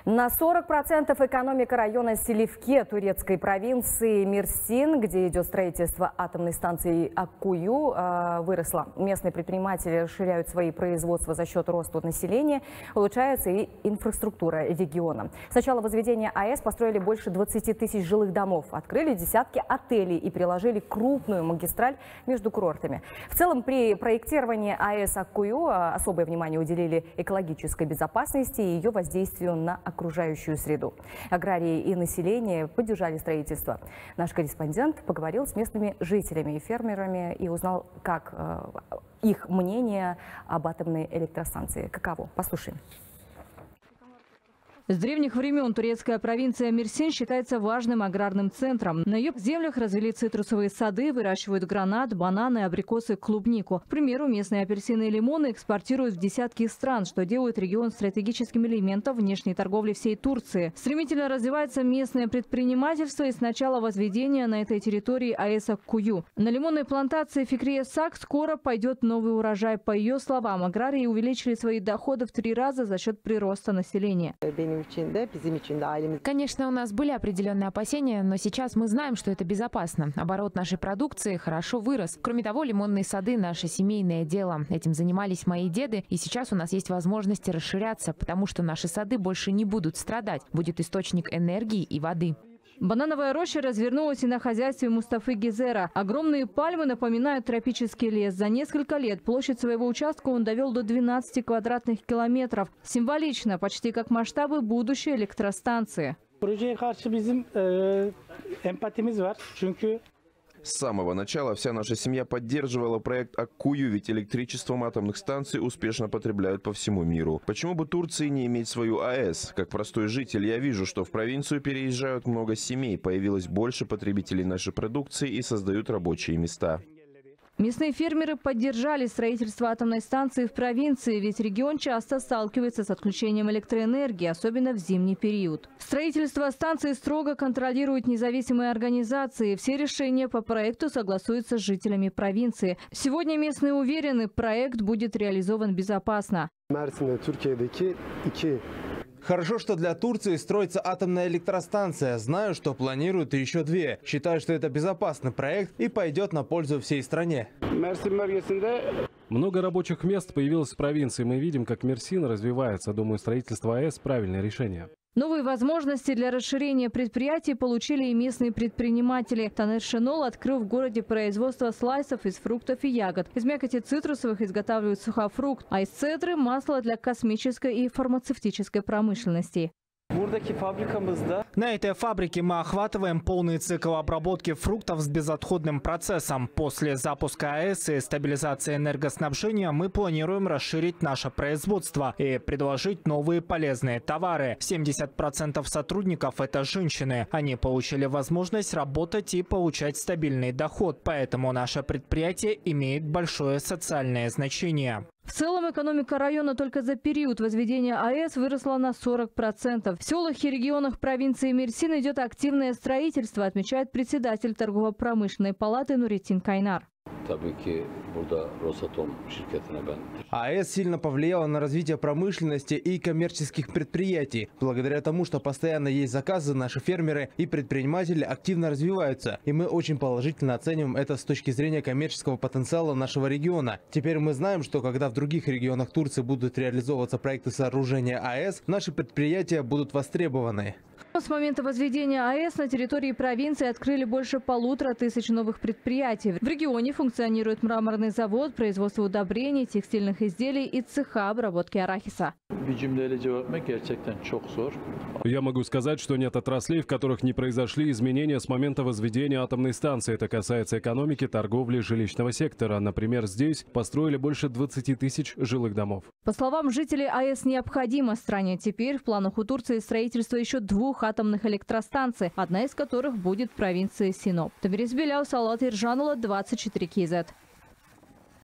На 40% экономика района Селивке турецкой провинции Мерсин, где идет строительство атомной станции Аккую, выросла. Местные предприниматели расширяют свои производства за счет роста населения, улучшается и инфраструктура региона. С начала возведения АЭС построили больше 20 тысяч жилых домов, открыли десятки отелей и приложили крупную магистраль между курортами. В целом, при проектировании АЭС Аккую особое внимание уделили экологической безопасности и ее воздействию на окружающую среду. Аграрии и население поддержали строительство. Наш корреспондент поговорил с местными жителями и фермерами и узнал, как их мнение об атомной электростанции. Каково? Послушаем. С древних времен турецкая провинция Мерсин считается важным аграрным центром. На ее землях развели цитрусовые сады, выращивают гранат, бананы, абрикосы, клубнику. К примеру, местные апельсины и лимоны экспортируют в десятки стран, что делает регион стратегическим элементом внешней торговли всей Турции. Стремительно развивается местное предпринимательство и с начала возведения на этой территории АЭС Аккую. На лимонной плантации Фикрие Сак скоро пойдет новый урожай. По ее словам, аграрии увеличили свои доходы в 3 раза за счет прироста населения. Конечно, у нас были определенные опасения, но сейчас мы знаем, что это безопасно. Оборот нашей продукции хорошо вырос. Кроме того, лимонные сады – наше семейное дело. Этим занимались мои деды, и сейчас у нас есть возможность расширяться, потому что наши сады больше не будут страдать. Будет источник энергии и воды. Банановая роща развернулась и на хозяйстве Мустафы Гизера. Огромные пальмы напоминают тропический лес. За несколько лет площадь своего участка он довел до 12 квадратных километров. Символично, почти как масштабы будущей электростанции. С самого начала вся наша семья поддерживала проект Аккую, ведь электричеством атомных станций успешно потребляют по всему миру. Почему бы Турции не иметь свою АЭС? Как простой житель я вижу, что в провинцию переезжают много семей, появилось больше потребителей нашей продукции и создают рабочие места. Местные фермеры поддержали строительство атомной станции в провинции, ведь регион часто сталкивается с отключением электроэнергии, особенно в зимний период. Строительство станции строго контролируют независимые организации. Все решения по проекту согласуются с жителями провинции. Сегодня местные уверены, проект будет реализован безопасно. Хорошо, что для Турции строится атомная электростанция. Знаю, что планируют еще 2. Считаю, что это безопасный проект и пойдет на пользу всей стране. Много рабочих мест появилось в провинции. Мы видим, как Мерсин развивается. Думаю, строительство АЭС – правильное решение. Новые возможности для расширения предприятий получили и местные предприниматели. Танер Шенол открыл в городе производство слайсов из фруктов и ягод. Из мякоти цитрусовых изготавливают сухофрукт, а из цедры – масло для космической и фармацевтической промышленности. На этой фабрике мы охватываем полный цикл обработки фруктов с безотходным процессом. После запуска АЭС и стабилизации энергоснабжения мы планируем расширить наше производство и предложить новые полезные товары. 70% сотрудников – это женщины. Они получили возможность работать и получать стабильный доход, поэтому наше предприятие имеет большое социальное значение. В целом экономика района только за период возведения АЭС выросла на 40%. В селах и регионах провинции Мерсин идет активное строительство, отмечает председатель торгово-промышленной палаты Нуреттин Кайнар. АЭС сильно повлияла на развитие промышленности и коммерческих предприятий. Благодаря тому, что постоянно есть заказы, наши фермеры и предприниматели активно развиваются. И мы очень положительно оцениваем это с точки зрения коммерческого потенциала нашего региона. Теперь мы знаем, что когда в других регионах Турции будут реализовываться проекты сооружения АЭС, наши предприятия будут востребованы. С момента возведения АЭС на территории провинции открыли больше 1500 новых предприятий. В регионе функционирует мраморный завод, производство удобрений, текстильных изделий и цеха обработки арахиса. Я могу сказать, что нет отраслей, в которых не произошли изменения с момента возведения атомной станции. Это касается экономики, торговли, жилищного сектора. Например, здесь построили больше 20 тысяч жилых домов. По словам жителей, АЭС необходимо стране. Теперь в планах у Турции строительство еще 2 атомных электростанций, одна из которых будет в провинции Синоп. Тамирис Беляу, Салат Иржанула, 24 КЗ.